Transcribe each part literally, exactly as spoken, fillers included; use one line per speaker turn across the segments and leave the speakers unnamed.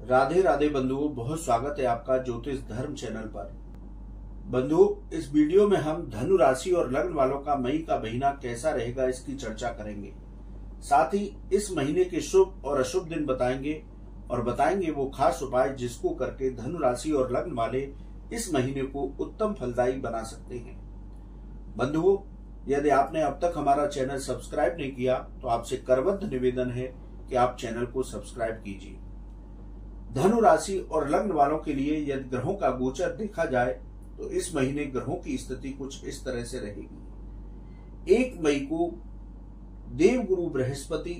राधे राधे बंधुओं, बहुत स्वागत है आपका ज्योतिष धर्म चैनल पर। बंधुओं, इस वीडियो में हम धनु राशि और लग्न वालों का मई का महीना कैसा रहेगा इसकी चर्चा करेंगे। साथ ही इस महीने के शुभ और अशुभ दिन बताएंगे और बताएंगे वो खास उपाय जिसको करके धनु राशि और लग्न वाले इस महीने को उत्तम फलदायी बना सकते हैं। बंधुओं, यदि आपने अब तक हमारा चैनल सब्सक्राइब नहीं किया तो आपसे करबद्ध निवेदन है कि आप चैनल को सब्सक्राइब कीजिए। धनु राशि और लग्न वालों के लिए यदि ग्रहों का गोचर देखा जाए तो इस महीने ग्रहों की स्थिति कुछ इस तरह से रहेगी। एक मई को देवगुरु बृहस्पति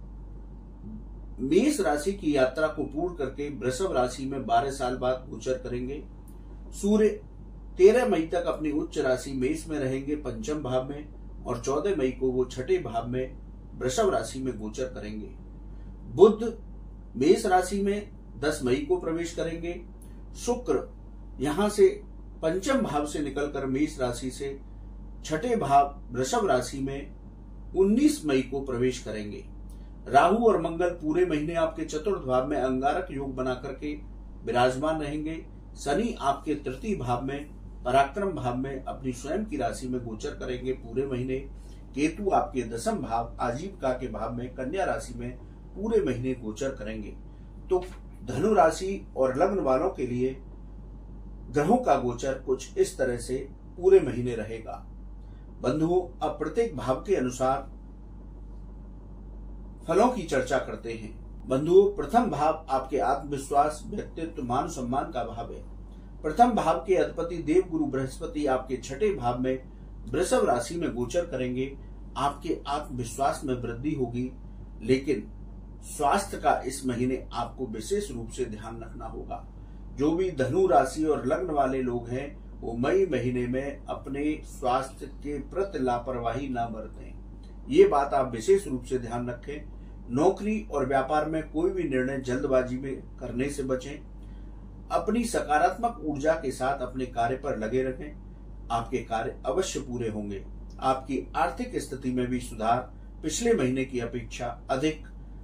मेष राशि की यात्रा को पूर्ण करके वृषभ राशि में बारह साल बाद गोचर करेंगे। सूर्य तेरह मई तक अपनी उच्च राशि मेष में रहेंगे पंचम भाव में, और चौदह मई को वो छठे भाव में वृषभ राशि में गोचर करेंगे। बुध मेष राशि में दस मई को प्रवेश करेंगे। शुक्र यहां से पंचम भाव से निकलकर मेष राशि से छठे भाव वृषभ राशि में उन्नीस मई को प्रवेश करेंगे। राहु और मंगल पूरे महीने आपके चतुर्थ भाव में अंगारक योग बना करके विराजमान रहेंगे। शनि आपके तृतीय भाव में पराक्रम भाव में अपनी स्वयं की राशि में गोचर करेंगे पूरे महीने। केतु आपके दसम भाव आजीविका के भाव में कन्या राशि में पूरे महीने गोचर करेंगे। तो धनु राशि और लग्न वालों के लिए ग्रहों का गोचर कुछ इस तरह से पूरे महीने रहेगा। बंधुओं, अब प्रत्येक भाव के अनुसार फलों की चर्चा करते हैं। बंधुओं, प्रथम भाव आपके आत्मविश्वास, व्यक्तित्व, मान सम्मान का भाव है। प्रथम भाव के अधिपति देवगुरु बृहस्पति आपके छठे भाव में वृषभ राशि में गोचर करेंगे। आपके आत्मविश्वास में वृद्धि होगी, लेकिन स्वास्थ्य का इस महीने आपको विशेष रूप से ध्यान रखना होगा। जो भी धनु राशि और लग्न वाले लोग हैं वो मई महीने में अपने स्वास्थ्य के प्रति लापरवाही न बरतें, ये बात आप विशेष रूप से ध्यान रखें। नौकरी और व्यापार में कोई भी निर्णय जल्दबाजी में करने से बचें। अपनी सकारात्मक ऊर्जा के साथ अपने कार्य पर लगे रहें, आपके कार्य अवश्य पूरे होंगे। आपकी आर्थिक स्थिति में भी सुधार पिछले महीने की अपेक्षा अधिक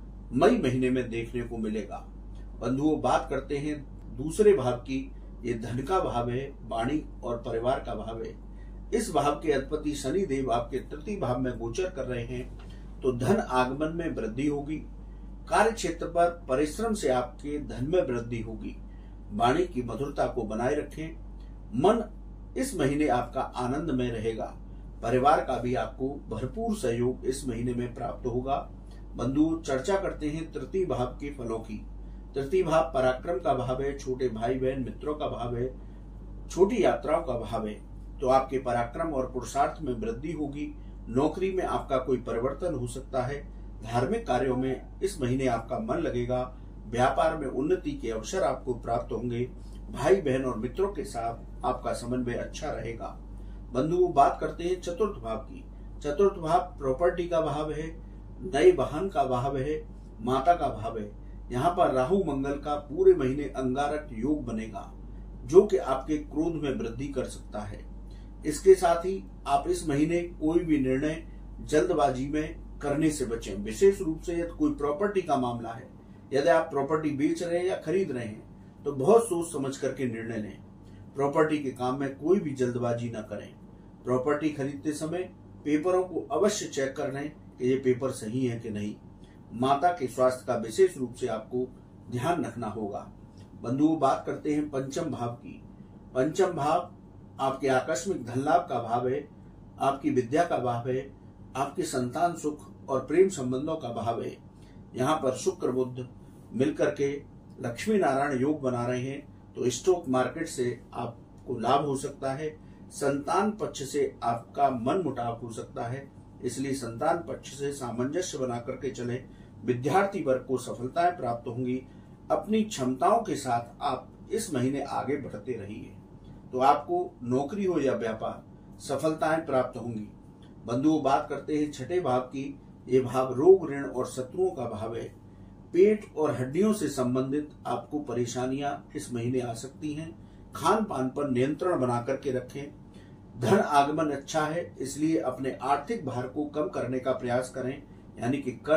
मई महीने में देखने को मिलेगा। बंधुओं, बात करते हैं दूसरे भाव की। ये धन का भाव है, वाणी और परिवार का भाव है। इस भाव के अधिपति शनि देव आपके तृतीय भाव में गोचर कर रहे हैं, तो धन आगमन में वृद्धि होगी। कार्य क्षेत्र पर परिश्रम से आपके धन में वृद्धि होगी। वाणी की मधुरता को बनाए रखें। मन इस महीने आपका आनंद में रहेगा। परिवार का भी आपको भरपूर सहयोग इस महीने में प्राप्त होगा। बंधु, चर्चा करते हैं तृतीय भाव के फलों की। तृतीय भाव पराक्रम का भाव है, छोटे भाई बहन मित्रों का भाव है, छोटी यात्राओं का भाव है। तो आपके पराक्रम और पुरुषार्थ में वृद्धि होगी। नौकरी में आपका कोई परिवर्तन हो सकता है। धार्मिक कार्यों में इस महीने आपका मन लगेगा। व्यापार में उन्नति के अवसर आपको प्राप्त होंगे। भाई बहन और मित्रों के साथ आपका समन्वय अच्छा रहेगा। बंधुओं, बात करते हैं चतुर्थ भाव की। चतुर्थ भाव प्रॉपर्टी का भाव है, नए वाहन का भाव है, माता का भाव है। यहाँ पर राहु मंगल का पूरे महीने अंगारक योग बनेगा, जो कि आपके क्रोध में वृद्धि कर सकता है। इसके साथ ही आप इस महीने कोई भी निर्णय जल्दबाजी में करने से बचें। विशेष रूप से यदि कोई प्रॉपर्टी का मामला है, यदि आप प्रॉपर्टी बेच रहे हैं या खरीद रहे हैं, तो बहुत सोच समझ करके निर्णय लें। प्रॉपर्टी के काम में कोई भी जल्दबाजी न करें। प्रॉपर्टी खरीदते समय पेपरों को अवश्य चेक कर लें कि ये पेपर सही है कि नहीं। माता के स्वास्थ्य का विशेष रूप से आपको ध्यान रखना होगा। बंधुओं, बात करते हैं पंचम भाव की। पंचम भाव आपके आकस्मिक धन लाभ का भाव है, आपकी विद्या का भाव है, आपके संतान सुख और प्रेम संबंधों का भाव है। यहाँ पर शुक्र बुध मिलकर के लक्ष्मी नारायण योग बना रहे हैं, तो स्टॉक मार्केट से आपको लाभ हो सकता है। संतान पक्ष से आपका मन मुटाव हो सकता है, इसलिए संतान पक्ष से सामंजस्य बना करके चले। विद्यार्थी वर्ग को सफलताएं प्राप्त होंगी। अपनी क्षमताओं के साथ आप इस महीने आगे बढ़ते रहिए, तो आपको नौकरी हो या व्यापार सफलताएं प्राप्त होंगी। बंधुओं, बात करते हैं छठे भाव की। ये भाव रोग, ऋण और शत्रुओं का भाव है। पेट और हड्डियों से संबंधित आपको परेशानियां इस महीने आ सकती हैं। खान पान पर नियंत्रण बना करके रखें। धन आगमन अच्छा है, इसलिए अपने आर्थिक भार को कम करने का प्रयास करें, यानी कि कर्ज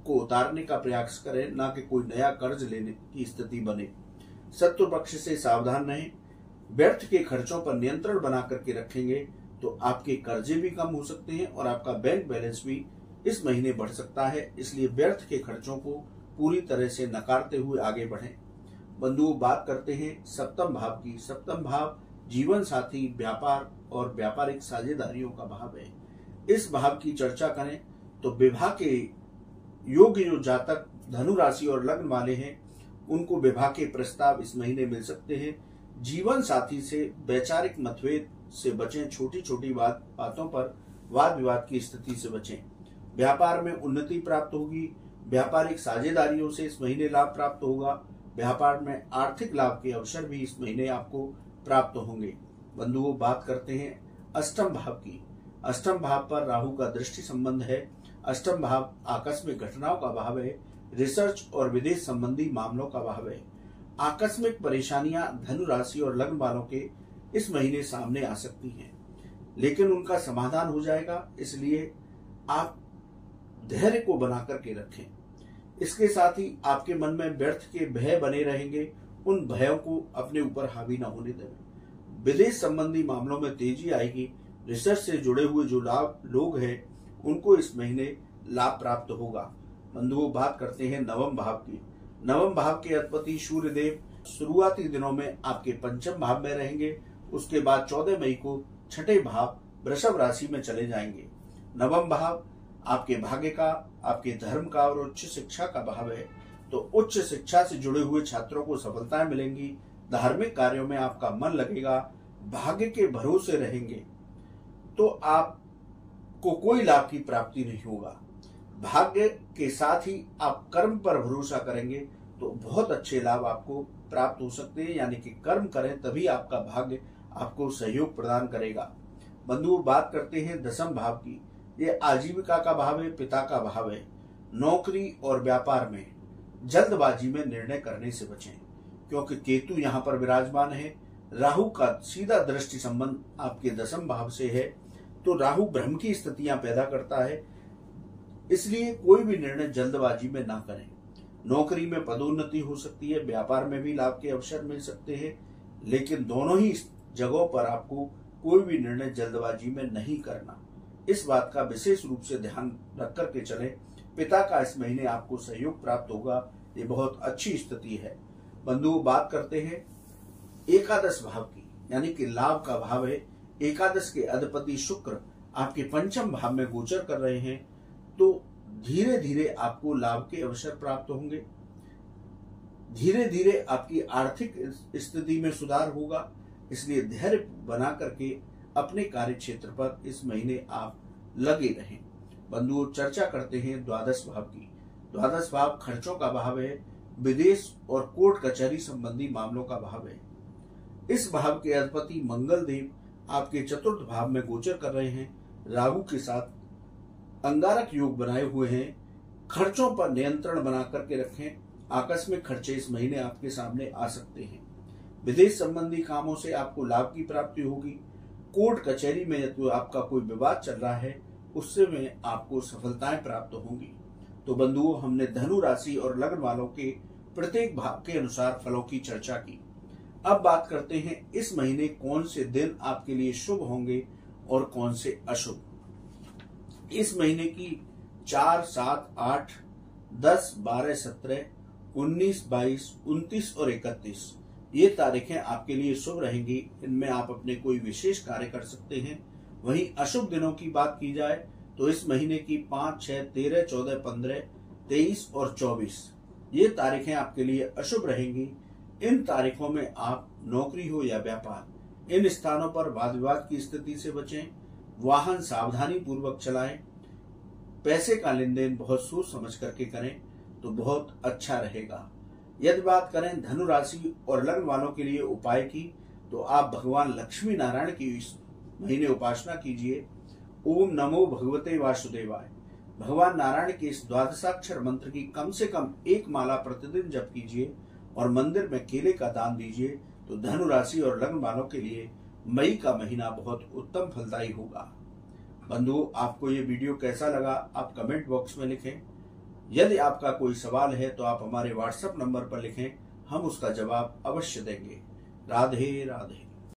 को उतारने का प्रयास करें, ना कि कोई नया कर्ज लेने की स्थिति बने। शत्रु पक्ष से सावधान रहें। व्यर्थ के खर्चों पर नियंत्रण बना करके रखेंगे तो आपके कर्जे भी कम हो सकते हैं और आपका बैंक बैलेंस भी इस महीने बढ़ सकता है। इसलिए व्यर्थ के खर्चों को पूरी तरह से नकारते हुए आगे बढ़ें। बंधुओं, बात करते हैं सप्तम भाव की। सप्तम भाव जीवन साथी, व्यापार और व्यापारिक साझेदारियों का भाव है। इस भाव की चर्चा करें तो विवाह के योग्य जो जातक धनु राशि और लग्न वाले हैं उनको विवाह के प्रस्ताव इस महीने मिल सकते हैं। जीवन साथी से वैचारिक मतभेद से बचें। छोटी छोटी बात बातों पर वाद विवाद की स्थिति से बचें। व्यापार में उन्नति प्राप्त होगी। व्यापारिक साझेदारियों से इस महीने लाभ प्राप्त होगा। व्यापार में आर्थिक लाभ के अवसर भी इस महीने आपको प्राप्त होंगे। बंधुओं, बात करते हैं अष्टम भाव की। अष्टम भाव पर राहु का दृष्टि संबंध है। अष्टम भाव आकस्मिक घटनाओं का भाव है। रिसर्च और विदेश संबंधी मामलों का भाव है। आकस्मिक परेशानियां धनु राशि और लग्न वालों के इस महीने सामने आ सकती हैं, लेकिन उनका समाधान हो जाएगा। इसलिए आप धैर्य को बना करके रखें। इसके साथ ही आपके मन में व्यर्थ के भय बने रहेंगे। उन भयों को अपने ऊपर हावी न होने दें। विदेश संबंधी मामलों में तेजी आएगी। रिसर्च से जुड़े हुए जो लाभ लोग हैं उनको इस महीने लाभ प्राप्त होगा। बंधुओं, बात करते हैं नवम भाव की। नवम भाव के अधिपति सूर्य देव शुरुआती दिनों में आपके पंचम भाव में रहेंगे। उसके बाद चौदह मई को छठे भाव वृषभ राशि में चले जाएंगे। नवम भाव आपके भाग्य का, आपके धर्म का और उच्च शिक्षा का भाव है। तो उच्च शिक्षा से जुड़े हुए छात्रों को सफलताएं मिलेंगी। धार्मिक कार्यों में आपका मन लगेगा। भाग्य के भरोसे रहेंगे तो आपको कोई लाभ की प्राप्ति नहीं होगा। भाग्य के साथ ही आप कर्म पर भरोसा करेंगे तो बहुत अच्छे लाभ आपको प्राप्त हो सकते हैं। यानी कि कर्म करें तभी आपका भाग्य आपको सहयोग प्रदान करेगा। बंधुओं, बात करते हैं दसम भाव की। ये आजीविका का भाव है, पिता का भाव है। नौकरी और व्यापार में जल्दबाजी में निर्णय करने से बचें, क्योंकि केतु यहाँ पर विराजमान है। राहु का सीधा दृष्टि संबंध आपके दसम भाव से है, तो राहु भ्रम की स्थितियां पैदा करता है। इसलिए कोई भी निर्णय जल्दबाजी में ना करें। नौकरी में पदोन्नति हो सकती है, व्यापार में भी लाभ के अवसर मिल सकते हैं, लेकिन दोनों ही जगहों पर आपको कोई भी निर्णय जल्दबाजी में नहीं करना। इस बात का विशेष रूप से ध्यान रख करके चलें। पिता का इस महीने आपको सहयोग प्राप्त होगा। ये बहुत अच्छी स्थिति है। बंधुओं, बात करते हैं एकादश भाव की, यानी कि लाभ का भाव है। एकादश के अधिपति शुक्र आपके पंचम भाव में गोचर कर रहे हैं, तो धीरे धीरे आपको लाभ के अवसर प्राप्त होंगे। धीरे धीरे आपकी आर्थिक स्थिति में सुधार होगा। इसलिए धैर्य बना करके अपने कार्य क्षेत्र पर इस महीने आप लगे रहें। बंधुओं, चर्चा करते हैं द्वादश भाव की। द्वादश भाव खर्चों का भाव है। विदेश और कोर्ट कचहरी संबंधी मामलों का भाव है। इस भाव के अधिपति मंगल देव आपके चतुर्थ भाव में गोचर कर रहे हैं। राहु के साथ अंगारक योग बनाए हुए हैं। खर्चों पर नियंत्रण बना करके रखें। आकस्मिक खर्चे इस महीने आपके सामने आ सकते हैं। विदेश संबंधी कामों से आपको लाभ की प्राप्ति होगी। कोर्ट कचहरी में तो आपका कोई विवाद चल रहा है, उससे में आपको सफलताएं प्राप्त होंगी। तो बंधुओं, हमने धनु राशि और लग्न वालों के प्रत्येक भाव के अनुसार फलों की चर्चा की। अब बात करते हैं इस महीने कौन से दिन आपके लिए शुभ होंगे और कौन से अशुभ। इस महीने की चार, सात, आठ, दस, बारह, सत्रह, उन्नीस, बाईस, उनतीस और इकतीस ये तारीखें आपके लिए शुभ रहेंगी। इनमें आप अपने कोई विशेष कार्य कर सकते हैं। वहीं अशुभ दिनों की बात की जाए तो इस महीने की पांच, छह, तेरह, चौदह, पंद्रह, तेईस और चौबीस ये तारीखें आपके लिए अशुभ रहेंगी। इन तारीखों में आप नौकरी हो या व्यापार, इन स्थानों पर वाद विवाद की स्थिति से बचें। वाहन सावधानी पूर्वक चलाएं। पैसे का लेन देन बहुत सोच समझ करके करें तो बहुत अच्छा रहेगा। यदि बात करें धनु राशि और लग्न वालों के लिए उपाय की, तो आप भगवान लक्ष्मी नारायण की इस महीने उपासना कीजिए। ओम नमो भगवते वासुदेवाय। भगवान नारायण के इस द्वादशाक्षर मंत्र की कम से कम एक माला प्रतिदिन जप कीजिए और मंदिर में केले का दान दीजिए। तो धनु राशि और लग्न वालों के लिए मई का महीना बहुत उत्तम फलदायी होगा। बंधुओं, आपको ये वीडियो कैसा लगा आप कमेंट बॉक्स में लिखें। यदि आपका कोई सवाल है तो आप हमारे व्हाट्सएप नंबर पर लिखें, हम उसका जवाब अवश्य देंगे। राधे राधे।